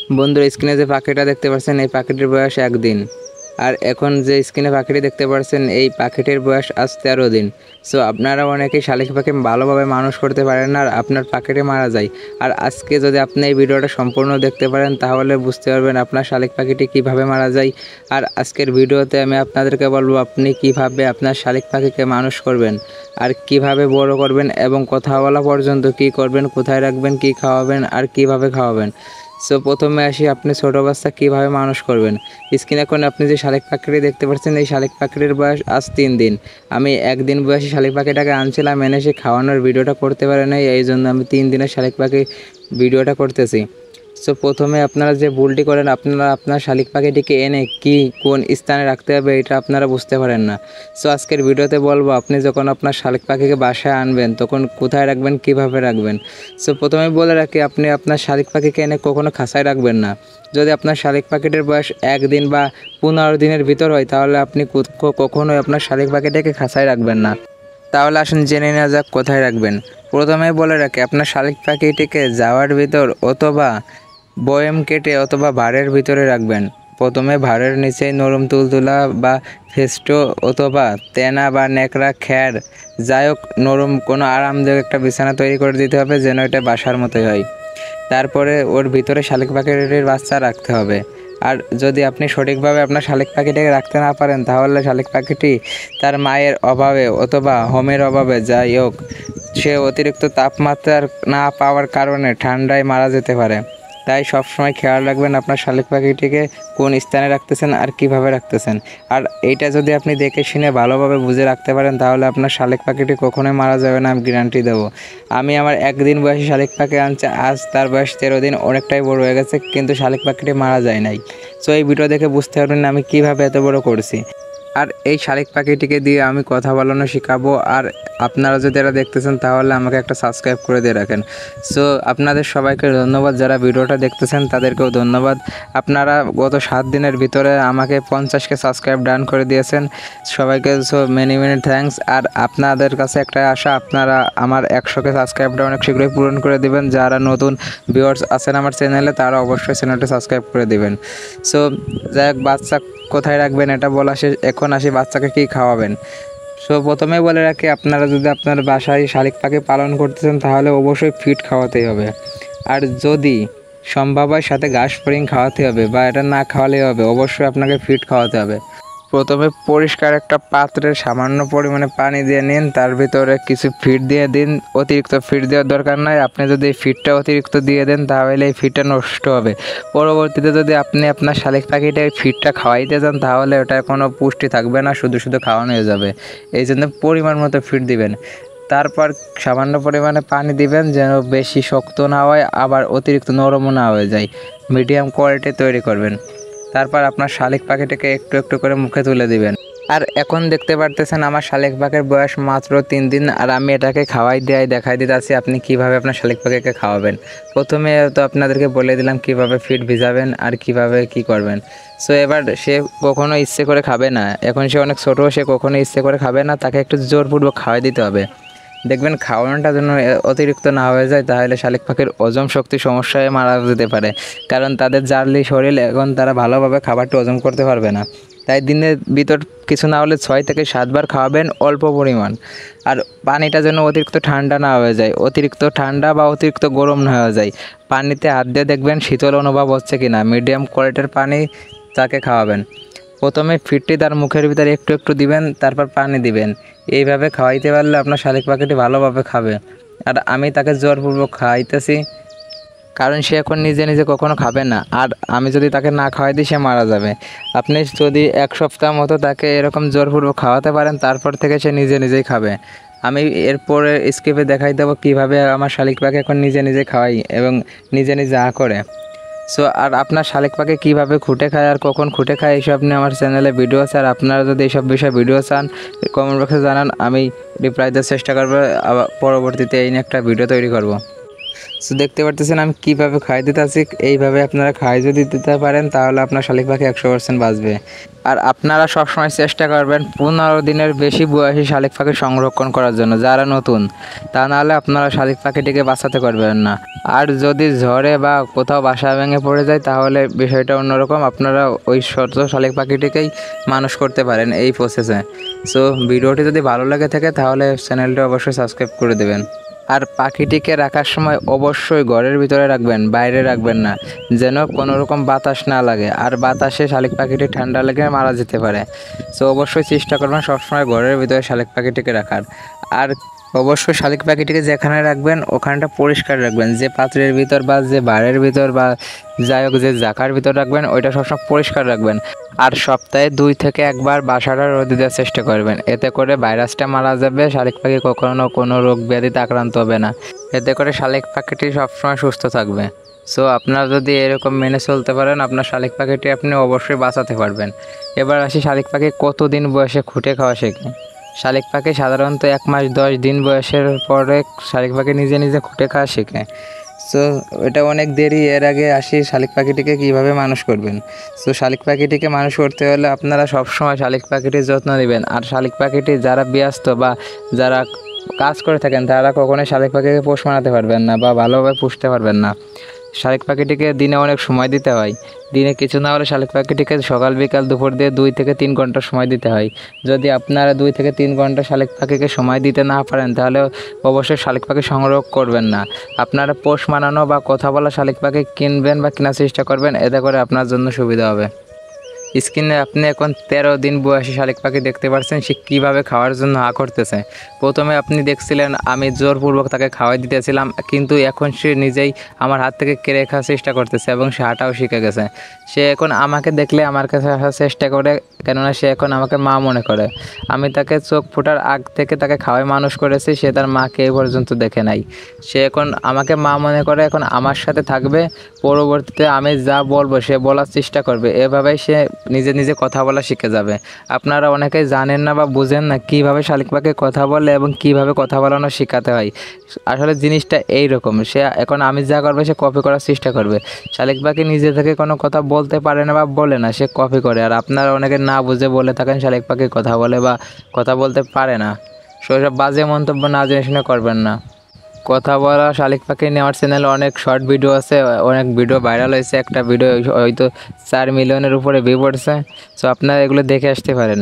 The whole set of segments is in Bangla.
বন্ধুরা, স্ক্রিনে যে পাখিটা দেখতে পাচ্ছেন এই পাখিটির বয়স 1 দিন। আর এখন যে স্ক্রিনে পাখিটি দেখতে পাচ্ছেন এই পাখিটির বয়স আজ 13 দিন। সো আপনারা অনেকেই শালিক পাখি ভালোভাবে মানুষ করতে পারেন না আর আপনার পাখিটি মারা যায়। আর আজকে যদি আপনি এই ভিডিওটা সম্পূর্ণ দেখতে পারেন তাহলে বুঝতে পারবেন আপনার শালিক পাখিটি কিভাবে মারা যায়। আর আজকের ভিডিওতে আমি আপনাদেরকে বলবো আপনি কিভাবে আপনার শালিক পাখিকে মানুষ করবেন আর কিভাবে বড় করবেন এবং কথা বলা পর্যন্ত কি করবেন, কোথায় রাখবেন, কি খাওয়াবেন আর কিভাবে খাওয়াবেন। সো প্রথমে আসি আপনি ছোটো বাচ্চা কীভাবে মানুষ করবেন। স্ক্রিনে এখন আপনি যে শালিক পাখিটি দেখতে পাচ্ছেন এই শালিক পাখিটির বয়স আজ 3 দিন। আমি 1 দিন বয়সী শালিক পাখিটাকে আনছিলাম, এনে সে খাওয়ানোর ভিডিওটা করতে পারে নাই, এই জন্য আমি 3 দিনের শালিক পাখি ভিডিওটা করতেছি। সো প্রথমে আপনারা যে ভুলটি করেন আপনারা আপনার শালিক পাখিটিকে এনে কোন স্থানে রাখতে হবে এটা আপনারা বুঝতে পারেন না। সো আজকের ভিডিওতে বলবো আপনি যখন আপনার শালিক পাখিকে বাসায় আনবেন তখন কোথায় রাখবেন, কিভাবে রাখবেন। সো প্রথমে বলে রাখি আপনি আপনার শালিক পাখিকে এনে কখনো খাঁচায় রাখবেন না। যদি আপনার শালিক পাখিটির বয়স 1 দিন বা 15 দিনের ভিতর হয় তাহলে আপনি কখনোই আপনার শালিক পাখিটাকে খাঁচায় রাখবেন না। তাহলে আসুন জেনে নেওয়া যাক কোথায় রাখবেন। প্রথমে বলে রাখি আপনার শালিক পাখিটিকে জাওয়ার ভিতর অথবা বয়েম কেটে অথবা ভাঁড়ের ভিতরে রাখবেন। প্রথমে ভাঁড়ের নিচে নরম তুলতুলা বা ফেস্টো অথবা তেনা বা ন্যাকড়া খ্যার যাই হোক নরম কোনো আরামদায়ক একটা বিছানা তৈরি করে দিতে হবে যেন এটা বাসার মতোই হয়। তারপরে ওর ভিতরে শালিক পাখিটির বাচ্চা রাখতে হবে। আর যদি আপনি সঠিকভাবে আপনার শালিক পাখিটাকে রাখতে না পারেন তাহলে শালিক পাখিটি তার মায়ের অভাবে অথবা হোমের অভাবে যাই হোক সে অতিরিক্ত তাপমাত্রা না পাওয়ার কারণে ঠান্ডায় মারা যেতে পারে। তাই সবসময় খেয়াল রাখবেন আপনার শালিক পাখিটিকে কোন স্থানে রাখতেছেন আর কিভাবে রাখতেছেন। আর এইটা যদি আপনি দেখে শুনে ভালোভাবে বুঝে রাখতে পারেন তাহলে আপনার শালিক পাখিটি কখনোই মারা যাবে না, আমি গ্যারান্টি দেবো। আমি আমার 1 দিন বয়সী শালিক পাখি আনছি, আজ তার বয়স 13 দিন, অনেকটাই বড় হয়ে গেছে কিন্তু শালিক পাখিটি মারা যায় নাই। সো এই ভিডিও দেখে বুঝতে পারবেন আমি কিভাবে এত বড় করছি। আর এই শালিক পাখিটিকে দিয়ে আমি কথা বলানো শেখাবো। আর আপনারা যদি এরা দেখতেছেন তাহলে আমাকে একটা সাবস্ক্রাইব করে দিয়ে রাখেন। সো আপনাদের সবাইকে ধন্যবাদ, যারা ভিডিওটা দেখতেছেন তাদেরকেও ধন্যবাদ। আপনারা গত 7 দিনের ভিতরে আমাকে 50কে সাবস্ক্রাইব ডান করে দিয়েছেন, সবাইকে সো মেনি মেনি থ্যাঙ্কস। আর আপনাদের কাছে একটা আশা, আপনারা আমার 100কে সাবস্ক্রাইবটা অনেক শীঘ্রই পূরণ করে দেবেন। যারা নতুন ভিউয়ার্স আছেন আমার চ্যানেলে তারা অবশ্যই চ্যানেলটা সাবস্ক্রাইব করে দেবেন। সো যাই হোক, বাচ্চা কোথায় রাখবেন এটা বলা শেষ, এখন আসি বাচ্চাকে কী খাওয়াবেন। সো প্রথমে বলে রাখি আপনারা যদি আপনার বাসায় শালিক পাখি পালন করতেছেন তাহলে অবশ্যই ফিড খাওয়াতেই হবে। আর যদি সম্ভব হয় সাথে ঘাস ফড়িং খাওয়াতে হবে বা এটা না খাওয়ালেই হবে, অবশ্যই আপনাকে ফিড খাওয়াতে হবে। প্রথমে পরিষ্কার একটা পাত্রে সামান্য পরিমাণে পানি দিয়ে নিন, তার ভিতরে কিছু ফিড দিয়ে দিন। অতিরিক্ত ফিড দেওয়ার দরকার নাই, আপনি যদি এই ফিডটা অতিরিক্ত দিয়ে দেন তাহলে এই ফিডটা নষ্ট হবে। পরবর্তীতে যদি আপনি আপনার শালিক পাখিটা এই ফিডটা খাওয়াইতে যান তাহলে ওটার কোনো পুষ্টি থাকবে না, শুধু শুধু খাওয়ানো হয়ে যাবে। এই জন্য পরিমাণ মতো ফিড দিবেন। তারপর সামান্য পরিমাণে পানি দিবেন যেন বেশি শক্ত না হয় আবার অতিরিক্ত নরমও না হয়ে যায়, মিডিয়াম কোয়ালিটি তৈরি করবেন। তারপর আপনার শালিক পাখিটাকে একটু একটু করে মুখে তুলে দিবেন। আর এখন দেখতে পারতেছেন আমার শালিক পাখির বয়স মাত্র 3 দিন আর আমি এটাকে খাওয়াই দেখাই দিতেছি আপনি কিভাবে আপনার শালিক পাখিকে খাওয়াবেন। প্রথমে তো আপনাদেরকে বলে দিলাম কিভাবে ফিড ভিজাবেন আর কিভাবে কি করবেন। সো এবার সে কখনো ইচ্ছে করে খাবে না, এখন সে অনেক ছোটো, সে কখনো ইচ্ছে করে খাবে না, তাকে একটু জোরপূর্বক খাওয়াই দিতে হবে। দেখবেন খাওয়ানোটা যেন অতিরিক্ত না হয়ে যায়, তাহলে শালিক পাখির হজম শক্তি সমস্যায় মারা যেতে পারে, কারণ তাদের জার্লি শরীর, এখন তারা ভালোভাবে খাবারটি হজম করতে পারবে না। তাই দিনের ভিতর কিছু না হলে 6 থেকে 7 বার খাওয়াবেন অল্প পরিমাণ। আর পানিটা যেন অতিরিক্ত ঠান্ডা না হয়ে যায়, অতিরিক্ত ঠান্ডা বা অতিরিক্ত গরম না হয়ে যায়। পানিতে হাত দিয়ে দেখবেন শীতল অনুভব হচ্ছে কি না, মিডিয়াম কোয়ালিটির পানি তাকে খাওয়াবেন। প্রথমে ফিডটি তার মুখের ভিতরে একটু একটু দিবেন, তারপর পানি দিবেন। এইভাবে খাওয়াইতে পারলে আপনার শালিক পাখিটি ভালোভাবে খাবে। আর আমি তাকে জোরপূর্বক খাওয়াইতেছি কারণ সে এখন নিজে নিজে কখনো খাবে না, আর আমি যদি তাকে না খাওয়াই দিই সে মারা যাবে। আপনি যদি 1 সপ্তাহ মতো তাকে এরকম জোরপূর্বক খাওয়াতে পারেন তারপর থেকে সে নিজে নিজেই খাবে। আমি এরপরে স্কিপে দেখাই দেবো কীভাবে আমার শালিক পাখি এখন নিজে নিজে খাওয়াই এবং নিজে নিজে করে। সো আর আপনার শালিক পাখি কীভাবে খুঁটে খায় আর কখন খুঁটে খায় এইসব নিয়ে আমার চ্যানেলে ভিডিও আছে। আর আপনারা যদি এইসব বিষয়ে ভিডিও চান কমেন্ট বক্সে জানান, আমি রিপ্লাই দেওয়ার চেষ্টা করবো, আবার পরবর্তীতে এই নিয়ে একটা ভিডিও তৈরি করব। সো দেখতে পারতেছেন আমি কীভাবে খাই দিতে আছি। এইভাবে আপনারা খাই যদি দিতে পারেন তাহলে আপনার শালিক পাখি 100% বাঁচবে। আর আপনারা সবসময় চেষ্টা করবেন 15 দিনের বেশি বয়সী শালিক পাখি সংরক্ষণ করার জন্য যারা নতুন, তা নাহলে আপনারা শালিক পাখিটিকে বাঁচাতে পারবেন না। আর যদি ঝড়ে বা কোথাও বাসা ভেঙে পড়ে যায় তাহলে বিষয়টা অন্যরকম, আপনারা ওই ছোট শালিক পাখিটিকেই মানুষ করতে পারেন এই প্রসেসে। সো ভিডিওটি যদি ভালো লাগে থাকে তাহলে চ্যানেলটি অবশ্যই সাবস্ক্রাইব করে দেবেন। আর পাখিটিকে রাখার সময় অবশ্যই ঘরের ভিতরে রাখবেন, বাইরে রাখবেন না, যেন কোনো রকম বাতাস না লাগে। আর বাতাসে শালিক পাখিটি ঠান্ডা লেগে মারা যেতে পারে। সো অবশ্যই চেষ্টা করবেন সবসময় ঘরের ভিতরে শালিক পাখিটিকে রাখার। আর অবশ্যই শালিক পাখিটিকে যেখানে রাখবেন ওখানটা পরিষ্কার রাখবেন, যে পাত্রের ভিতর বা যে বাড়ির ভিতর বা যাই হোক যে জাকার ভিতর রাখবেন ওইটা সবসময় পরিষ্কার রাখবেন। আর সপ্তাহে 2 থেকে 1 বার বাসাটা রোদে দেওয়ার চেষ্টা করবেন, এতে করে ভাইরাসটা মারা যাবে, শালিক পাখি কখনো কোনো রোগ ব্যাধিতে আক্রান্ত হবে না। এতে করে শালিক পাখিটি সবসময় সুস্থ থাকবে। সো আপনারা যদি এরকম মেনে চলতে পারেন আপনার শালিক পাখিটি আপনি অবশ্যই বাঁচাতে পারবেন। এবার আসি শালিক পাখি কতদিন বয়সে খুঁটে খাওয়া শেখে। শালিক পাখি সাধারণত 1 মাস 10 দিন বয়সের পরে শালিক পাখি নিজে নিজে খুঁটে খাওয়া শেখে। সো এটা অনেক দেরি। এর আগে আসি শালিক পাখিটিকে কীভাবে মানুষ করবেন। সো শালিক পাখিটিকে মানুষ করতে হলে আপনারা সবসময় শালিক পাখিটির যত্ন নেবেন। আর শালিক পাখিটি যারা ব্যস্ত বা যারা কাজ করে থাকেন তারা কখনোই শালিক পাখিকে পোষ মানাতে পারবেন না বা ভালোভাবে পুষতে পারবেন না। শালিক পাখিটিকে দিনে অনেক সময় দিতে হয়, দিনে কিছু না হলে শালিক পাখিটিকে সকাল বিকাল দুপুর দিয়ে 2 থেকে 3 ঘন্টা সময় দিতে হয়। যদি আপনারা 2 থেকে 3 ঘন্টা শালিক পাখিকে সময় দিতে না পারেন তাহলে অবশ্যই শালিক পাখি সংগ্রহ করবেন না। আপনারা পোষ মানানো বা কথা বলা শালিক পাখি কিনবেন বা কেনার চেষ্টা করবেন, এতে করে আপনার জন্য সুবিধা হবে। স্ক্রিনে আপনি এখন 13 দিন বয়সী শালিক পাখি দেখতে পাচ্ছেন, সে কীভাবে খাওয়ার জন্য হা করতেছে। প্রথমে আপনি দেখছিলেন আমি জোরপূর্বক তাকে খাওয়াই দিতেছিলাম, কিন্তু এখন সে নিজেই আমার হাত থেকে কেড়ে খাওয়ার চেষ্টা করতেছে এবং সে হাঁটাও শিখে গেছে। সে এখন আমাকে দেখলে আমার কাছে আসার চেষ্টা করে, কেননা সে এখন আমাকে মা মনে করে। আমি তাকে চোখ ফোটার আগ থেকে তাকে খাওয়াই মানুষ করেছি, সে তার মাকে এই পর্যন্ত দেখে নাই। সে এখন আমাকে মা মনে করে, এখন আমার সাথে থাকবে, পরবর্তীতে আমি যা বলবো সে বলার চেষ্টা করবে। এভাবেই সে নিজে নিজে কথা বলা শিখে যাবে। আপনারা অনেকেই জানেন না বা বুঝেন না কীভাবে শালিক পাখি কথা বলে এবং কীভাবে কথা বলানো শেখাতে হয়। আসলে জিনিসটা এই রকম, সে এখন আমি যা করবে সে কপি করার চেষ্টা করবে। শালিক পাখি নিজে থেকে কোনো কথা বলতে পারে না বা বলে না, সে কপি করে। আর আপনারা অনেকে না বুঝে বলে থাকেন শালিক পাখি কথা বলে বা কথা বলতে পারে না। সেসব বাজে মন্তব্য না জেনে শুনে করবেন না। কথা বলা শালিক পাখি নেওয়ার চ্যানেলে অনেক শর্ট ভিডিও আছে, অনেক ভিডিও ভাইরাল হয়েছে। একটা ভিডিও হয়তো 4 মিলিয়নের উপরে ভিউ পড়ছে। সো আপনারা এগুলো দেখে আসতে পারেন।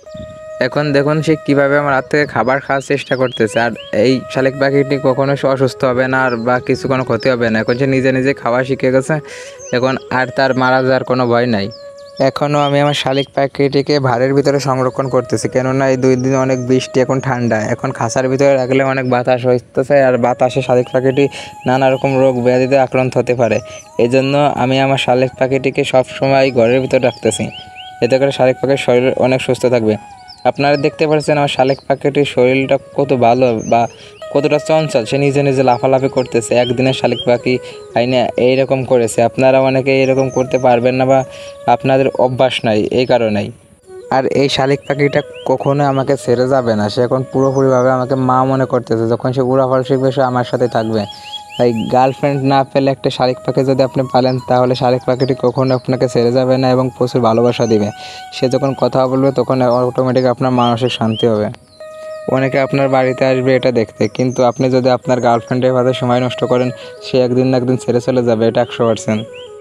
এখন দেখুন সে কীভাবে আমার হাত থেকে খাবার খাওয়ার চেষ্টা করতেছে। আর এই শালিক পাখিটি কখনো সে অসুস্থ হবে না আর বা কিছু কোনো ক্ষতি হবে না। এখন সে নিজে নিজে খাওয়া শিখে গেছে, এখন আর তার মারা যাওয়ার কোনো ভয় নাই। এখনও আমি আমার শালিক পাখিটিকে ভাড়ের ভিতরে সংরক্ষণ করতেছি, কেননা এই 2 দিন অনেক বৃষ্টি, এখন ঠান্ডা, এখন খাঁচার ভিতরে রাখলে অনেক বাতাস হইতেছে আর বাতাসে শালিক পাখিটি নানা রকম রোগ ব্যাধিতে আক্রান্ত হতে পারে। এই জন্য আমি আমার শালিক পাখিটিকে সবসময় ঘরের ভিতরে রাখতেছি, এতে করে শালিক পাখির শরীর অনেক সুস্থ থাকবে। আপনারা দেখতে পাচ্ছেন আমার শালিক পাখিটির শরীরটা কত ভালো বা কতটা চঞ্চল, সে নিজে নিজে লাফালাফি করতেছে। একদিনের শালিক পাখি আইনে এইরকম করেছে। আপনারা অনেকে এরকম করতে পারবেন না বা আপনাদের অভ্যাস নাই এই কারণেই। আর এই শালিক পাখিটা কখনো আমাকে ছেড়ে যাবে না, সে এখন পুরোপুরিভাবে আমাকে মা মনে করতেছে। যখন সে উড়াফাল শিখবে সে আমার সাথে থাকবে। তাই গার্লফ্রেন্ড না পেলে একটা শালিক পাখি যদি আপনি পালেন তাহলে শালিক পাখিটি কখনো আপনাকে ছেড়ে যাবে না এবং প্রচুর ভালোবাসা দিবে। সে যখন কথা বলবে তখন অটোমেটিক আপনার মানসিক শান্তি হবে। অনেকে আপনার বাড়িতে আসবে এটা দেখতে, কিন্তু আপনি যদি আপনার গার্লফ্রেন্ডের সাথে সময় নষ্ট করেন সে একদিন না একদিন ছেড়ে চলে যাবে, এটা 100%।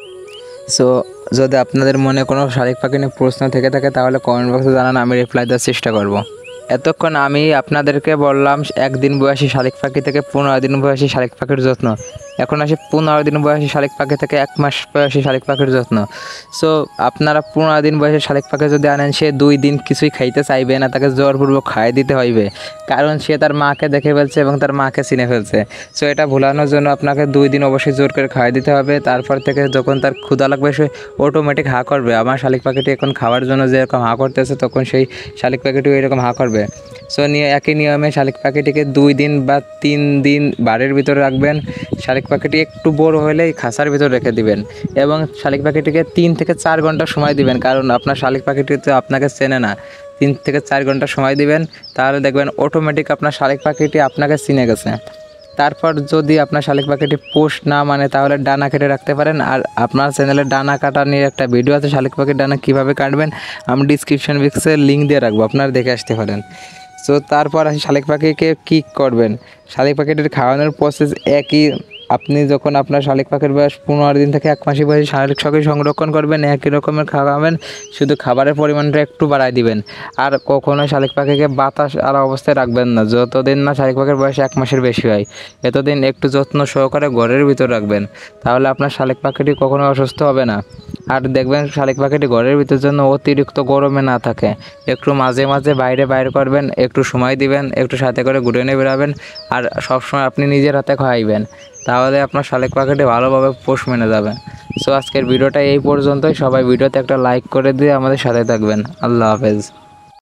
সো যদি আপনাদের মনে কোনো শালিক পাখি নিয়ে প্রশ্ন থেকে থাকে তাহলে কমেন্ট বক্সে জানান, আমি রিপ্লাই দেওয়ার চেষ্টা করব। এতক্ষণ আমি আপনাদেরকে বললাম 1 দিন বয়সী শালিক পাখি থেকে 15 দিন বয়সী শালিক পাখির যত্ন। এখন আসি 15 দিন বয়সী শালিক পাখি থেকে 1 মাস বয়সী শালিক পাখির যত্ন। সো আপনারা 15 দিন বয়সী শালিক পাখি যদি আনেন সে 2 দিন কিছুই খাইতে চাইবে না, তাকে জোরপূর্বক খাইয়ে দিতে হইবে, কারণ সে তার মাকে দেখে ফেলছে এবং তার মাকে চিনে ফেলছে। সো এটা ভুলানোর জন্য আপনাকে 2 দিন অবশ্যই জোর করে খাইয়ে দিতে হবে। তারপর থেকে যখন তার ক্ষুধা লাগবে সে অটোমেটিক হা করবে। আমার শালিক পাখিটি এখন খাওয়ার জন্য যেরকম হা করতেছে তখন সেই শালিক পাখিটিও এরকম হা করবে। সো একই নিয়মে শালিক পাখিটিকে 2 দিন বা 3 দিন বাড়ির ভিতরে রাখবেন। শালিক পাখিটি একটু বড় হলেই খাঁচার ভিতরে রেখে দিবেন এবং শালিক পাখিটিকে 3 থেকে 4 ঘন্টা সময় দিবেন, কারণ আপনার শালিক পাখিটি তো আপনাকে চেনে না। 3 থেকে 4 ঘন্টা সময় দিবেন, তাহলে দেখবেন অটোমেটিক আপনার শালিক পাখিটি আপনাকে চিনে গেছে। তারপর যদি আপনার শালিক পাখিটি পোষ না মানে তাহলে ডানা কেটে রাখতে পারেন। আর আপনার চ্যানেলে ডানা কাটা নিয়ে একটা ভিডিও আছে, শালিক পাখির ডানা কীভাবে কাটবেন আমি ডিসক্রিপশন বক্সে লিঙ্ক দিয়ে রাখবো, আপনারা দেখে আসতে পারেন। সো তারপর আসি শালিক পাখিকে কী করবেন। শালিক পাখিটির খাওয়ানোর প্রসেস একই। আপনি যখন আপনার শালিক পাখির বয়স 15 দিন থেকে 1 মাসের বয়সে শালিক পাখি সংরক্ষণ করবেন, একই রকমের খাওয়াবেন, শুধু খাবারের পরিমাণটা একটু বাড়ায় দিবেন। আর কখনোই শালিক পাখিকে বাতাস আর অবস্থায় রাখবেন না যতদিন না শালিক পাখির বয়স 1 মাসের বেশি হয়। এতদিন একটু যত্ন সহকারে ঘরের ভিতর রাখবেন, তাহলে আপনার শালিক পাখিটি কখনো অসুস্থ হবে না। আর দেখবেন শালিক পাখিটি ঘরের ভিতর জন্য অতিরিক্ত গরমে না থাকে, একটু মাঝে মাঝে বাইরে করবেন, একটু সময় দিবেন, একটু সাথে করে ঘুরে নিয়ে বেরাবেন, আর সবসময় আপনি নিজের হাতে খাওয়াইবেন, তাহলে আপনার শালিক পাখিটি ভালোভাবে পোষ মেনে যাবে। সো আজকের ভিডিওটা এই পর্যন্তই। সবাই ভিডিওতে একটা লাইক করে দিয়ে আমাদের সাথে থাকবেন। আল্লাহ হাফেজ।